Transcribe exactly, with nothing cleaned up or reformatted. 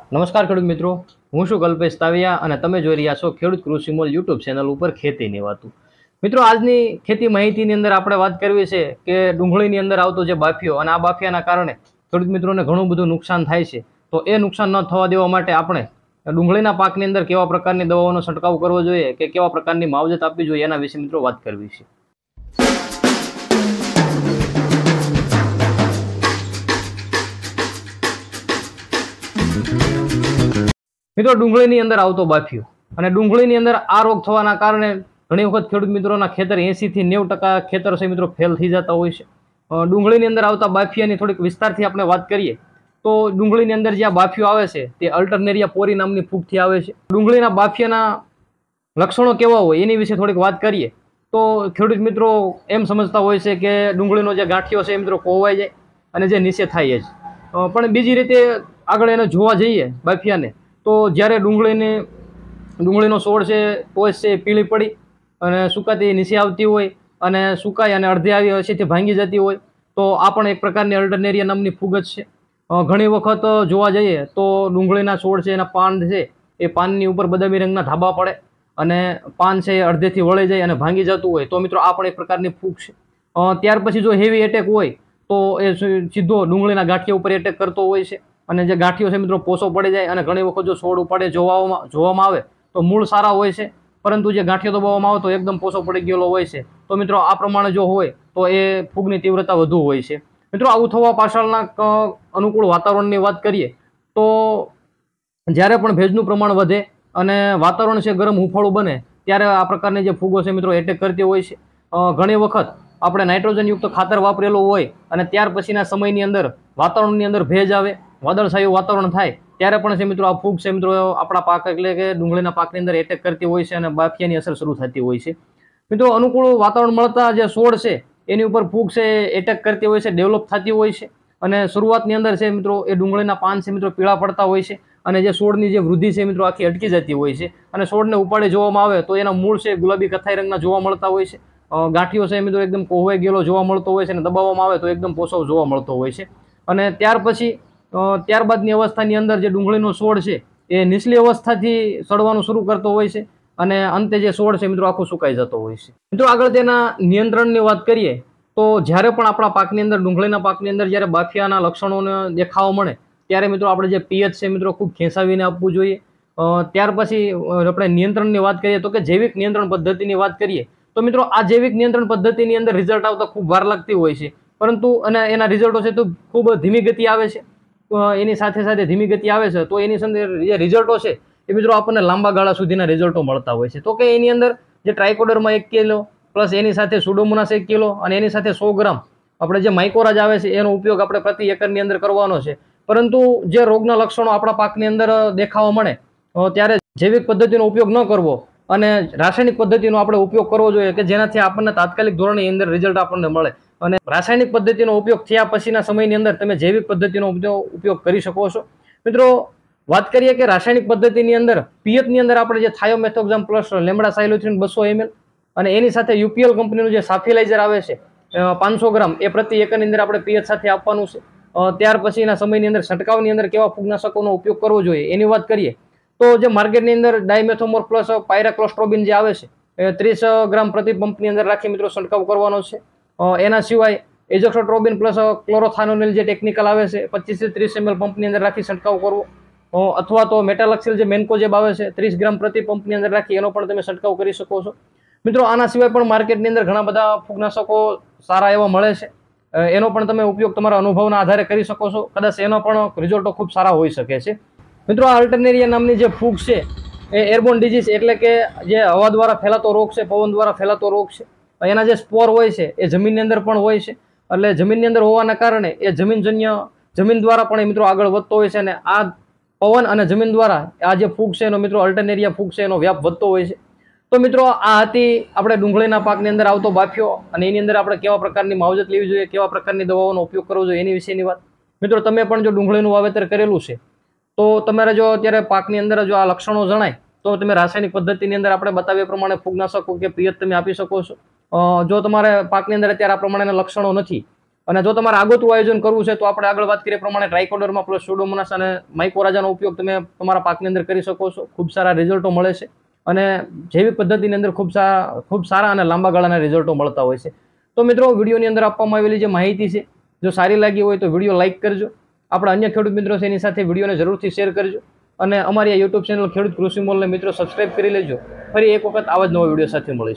નમસ્કાર ખેડૂત મિત્રો, હું છું કલ્પેશ તાવિયા અને તમે જોઈ રહ્યા છો ખેડૂત કૃષિ મોલ યુટ્યુબ ચેનલ ઉપર ખેતીની વાતો. મિત્રો, આજની ખેતી માહિતીની અંદર આપણે વાત કરવી છે કે ડુંગળીની અંદર આવતો જે બાફિયો અને આ બાફિયાના કારણે ખેડૂત મિત્રોને ઘણું બધું નુકસાન થાય છે. તો એ નુકસાન ન થવા દેવા માટે આપણે ડુંગળીના પાકની અંદર કેવા પ્રકારની દવાઓનો છંટકાવ કરવો જોઈએ કે કેવા પ્રકારની માવજત આપવી જોઈએ એના વિશે મિત્રો વાત કરવી છે. મિત્રો, ડુંગળીની અંદર આવતો બાફિયો અને ડુંગળીની અંદર આ રોગ થવાના કારણે ઘણી વખત ખેડૂત મિત્રોના ખેતર એસી થી નેવું ટકા ખેતર છે મિત્રો ફેલ થઈ જતા હોય છે. ડુંગળીની અંદર આવતા બાફિયાની થોડીક વિસ્તારથી આપણે વાત કરીએ તો ડુંગળીની અંદર જે બાફિયો આવે છે તે અલ્ટરનેરિયા પોરી નામની ફૂગથી આવે છે. ડુંગળીના બાફિયાના લક્ષણો કેવા હોય એની વિશે થોડીક વાત કરીએ તો ખેડૂત મિત્રો એમ સમજતા હોય છે કે ડુંગળીનો જે ગાંઠિયો છે એ મિત્રો કોવાઈ જાય અને જે નીચે થાય જ. પણ બીજી રીતે આગળ એને જોવા જઈએ બાફિયાને તો જ્યારે ડુંગળીને ડુંગળીનો છોડ છે ટોચ છે પીળી પડી અને સુકાતી નીચે આવતી હોય અને સુકાય અને અડધી આવી હશે તે ભાંગી જતી હોય તો આ પણ એક પ્રકારની અલ્ટરનેરિયા નામની ફૂગ જ છે. ઘણી વખત જોવા જઈએ તો ડુંગળીના છોડ છે એના પાન છે એ પાનની ઉપર બદામી રંગના ધાબા પડે અને પાન છે એ અડધેથી વળી જાય અને ભાંગી જતું હોય તો મિત્રો આ પણ એક પ્રકારની ફૂગ છે. ત્યાર પછી જો હેવી એટેક હોય તો એ સીધો ડુંગળીના ગાંઠિયા ઉપર એટેક કરતો હોય છે અને જે ગાંઠિયો છે મિત્રો પોસો પડી જાય અને ઘણી વખત જો છોડ ઉપાડે જોવામાં જોવામાં આવે તો મૂળ સારા હોય છે, પરંતુ જે ગાંઠિયો દબાવવામાં આવે તો એકદમ પોસો પડી ગયેલો હોય છે. તો મિત્રો આ પ્રમાણે જો હોય તો એ ફૂગની તીવ્રતા વધુ હોય છે. મિત્રો, આવું થવા પાછળના અનુકૂળ વાતાવરણની વાત કરીએ તો જ્યારે પણ ભેજનું પ્રમાણ વધે અને વાતાવરણ છે ગરમ હુંફાળું બને ત્યારે આ પ્રકારની જે ફૂગો છે મિત્રો એટેક કરતી હોય છે. ઘણી વખત આપણે નાઇટ્રોજનયુક્ત ખાતર વાપરેલું હોય અને ત્યાર પછીના સમયની અંદર વાતાવરણની અંદર ભેજ આવે, વાદળછાયું વાતાવરણ થાય ત્યારે પણ છે મિત્રો આ ફૂગ છે મિત્રો આપણા પાક એટલે કે ડુંગળીના પાકની અંદર એટેક કરતી હોય છે અને બાફિયાની અસર શરૂ થતી હોય છે. મિત્રો, અનુકૂળ વાતાવરણ મળતા જે છોડ છે એની ઉપર ફૂગ છે એટેક કરતી હોય છે, ડેવલપ થતી હોય છે અને શરૂઆતની અંદર છે મિત્રો એ ડુંગળીના પાન છે મિત્રો પીળા પડતા હોય છે અને જે છોડની જે વૃદ્ધિ છે મિત્રો આખી અટકી જતી હોય છે અને છોડને ઉપાડે જોવામાં આવે તો એના મૂળ છે ગુલાબી કથાઈ રંગના જોવા મળતા હોય છે. ગાંઠિયો છે મિત્રો એકદમ કોહવાઈ ગયેલો જોવા મળતો હોય છે અને દબાવવામાં આવે તો એકદમ પોસો જોવા મળતો હોય છે. અને ત્યાર પછી ત્યારબાદની અવસ્થાની અંદર જે ડુંગળીનો છોડ છે એ નીચલી અવસ્થાથી સડવાનું શરૂ કરતો હોય છે અને અંતે જે છોડ છે મિત્રો આખું સુકાઈ જતો હોય છે. મિત્રો, આગળ તેના નિયંત્રણની વાત કરીએ તો જ્યારે પણ આપણા પાકની અંદર ડુંગળીના પાકની અંદર જ્યારે બાફિયાના લક્ષણોને દેખાવા મળે ત્યારે મિત્રો આપણે જે પીએચ છે મિત્રો ખૂબ ખેંચાવીને આપવું જોઈએ. ત્યાર પછી આપણે નિયંત્રણની વાત કરીએ તો કે જૈવિક નિયંત્રણ પદ્ધતિની વાત કરીએ તો મિત્રો આ જૈવિક નિયંત્રણ પદ્ધતિની અંદર રિઝલ્ટ આવતા ખૂબ વાર લાગતી હોય છે, પરંતુ અને એના રિઝલ્ટો છે તો ખૂબ ધીમી ગતિ આવે છે. એની સાથે સાથે ધીમી ગતિ આવે છે તો એની અંદર જે રિઝલ્ટો છે એ મિત્રો આપણને લાંબા ગાળા સુધીના રિઝલ્ટો મળતા હોય છે. તો કે એની અંદર જે ટ્રાઇકોડરમાં એક કિલો પ્લસ એની સાથે સુડોમોનાસ એક કિલો અને એની સાથે સો ગ્રામ આપણે જે માઇકોરાજ આવે છે એનો ઉપયોગ આપણે પ્રતિ એકરની અંદર કરવાનો છે. પરંતુ જે રોગના લક્ષણો આપણા પાકની અંદર દેખાવા મળે ત્યારે જૈવિક પદ્ધતિનો ઉપયોગ ન કરવો અને રાસાયણિક પદ્ધતિનો આપણે ઉપયોગ કરવો જોઈએ કે જેનાથી આપણને તાત્કાલિક ધોરણે અંદર રિઝલ્ટ આપણને મળે. અને રાસાયણિક પદ્ધતિનો ઉપયોગ થયા પછીના સમયની અંદર તમે જૈવિક પદ્ધતિનો ઉપયોગ કરી શકો છો. મિત્રો, વાત કરીએ કે રાસાયણિક પદ્ધતિની અંદર પિયતની અંદર આપણે જે થાયોમેથોક્ઝામ પ્લસ લેમડા સાયલોથ્રીન બસો એમએલ અને એની સાથે યુપીએલ કંપનીનું જે સાફિલાઇઝર આવે છે પાંચસો ગ્રામ એ પ્રતિ એકરની અંદર આપણે પિયત સાથે આપવાનું છે. ત્યાર પછીના સમયની અંદર છંટકાવની અંદર કેવા ફૂગનાશકોનો ઉપયોગ કરવો જોઈએ એની વાત કરીએ તો જે માર્કેટની અંદર ડાયમેથોમોર પ્લસ પાયરાક્લોસ્ટ્રોબિન જે આવે છે એ ત્રીસ ગ્રામ પ્રતિ પંપની અંદર રાખી મિત્રો છંટકાવ કરવાનો છે. એના સિવાય એઝોક્સોટ્રોબિન પ્લસ ક્લોરોથાનોનિલ જે ટેકનિકલ આવે છે પચીસ થી ત્રીસ એમએલ પંપની અંદર રાખી છંટકાવ કરવો અથવા તો મેટાલક્સિલ જે મેન્કોજેબ આવે છે ત્રીસ ગ્રામ પ્રતિ પંપની અંદર રાખી એનો પણ તમે છંટકાવ કરી શકો છો. મિત્રો, આના સિવાય પણ માર્કેટની અંદર ઘણા બધા ફૂગનાશકો સારા એવા મળે છે, એનો પણ તમે ઉપયોગ તમારા અનુભવના આધારે કરી શકો છો. કદાચ એનો પણ રિઝલ્ટો ખૂબ સારા હોઈ શકે છે. મિત્રો, આ અલ્ટરનેરિયા નામની જે ફૂગ છે એ એરબોર્ન ડિઝીઝ એટલે કે જે હવા દ્વારા ફેલાતો રોગ છે, પવન દ્વારા ફેલાતો રોગ છે. એના જે સ્પોર હોય છે એ જમીનની અંદર પણ હોય છે એટલે જમીનની અંદર હોવાના કારણે એ જમીનજન્ય જમીન દ્વારા પણ એ મિત્રો આગળ વધતો હોય છે અને આ પવન અને જમીન દ્વારા આ જે ફૂગ છે એનો મિત્રો અલ્ટરનેરિયા ફૂગ છે એનો વ્યાપ વધતો હોય છે. તો મિત્રો, આ હતી આપણે ડુંગળીના પાકની અંદર આવતો બાફિયો અને એની અંદર આપણે કેવા પ્રકારની માવજત લેવી જોઈએ, કેવા પ્રકારની દવાઓનો ઉપયોગ કરવો જોઈએ એની વિશેની વાત. મિત્રો, તમે પણ જો ડુંગળીનું વાવેતર કરેલું છે તો તમારે જો અત્યારે પાકની અંદર જો આ લક્ષણો જણાય તો તમે રાસાયણિક પદ્ધતિની અંદર આપણે બતાવ્યા પ્રમાણે ફૂગનાશકો કે પિયત તમે આપી શકો છો. જો તમારે પાકની અંદર અત્યારે આ પ્રમાણેના લક્ષણો નથી અને જો તમારે આગોતરું આયોજન કરવું છે તો આપણે આગળ વાત કરીએ પ્રમાણે ટ્રાઇકોડર્મા પ્લસ સ્યુડોમોનાસ અને માઇકોરાજાનો ઉપયોગ તમે તમારા પાકની અંદર કરી શકો છો. ખૂબ સારા રિઝલ્ટો મળે છે અને જૈવિક પદ્ધતિની અંદર ખૂબ સારા ખૂબ સારા અને લાંબા ગાળાના રિઝલ્ટો મળતા હોય છે. તો મિત્રો વિડીયોની અંદર આપવામાં આવેલી જે માહિતી છે જો સારી લાગી હોય તો વિડીયો લાઇક કરજો. આપણા અન્ય ખેડૂત મિત્રો છે એની સાથે વિડીયોને જરૂરથી શેર કરજો અને અમારી આ યુટ્યુબ ચેનલ ખેડૂત કૃષિ મોલને મિત્રો સબસ્ક્રાઇબ કરી લેજો. ફરી એક વખત આવા જ નવા વિડીયો સાથે મળીશું.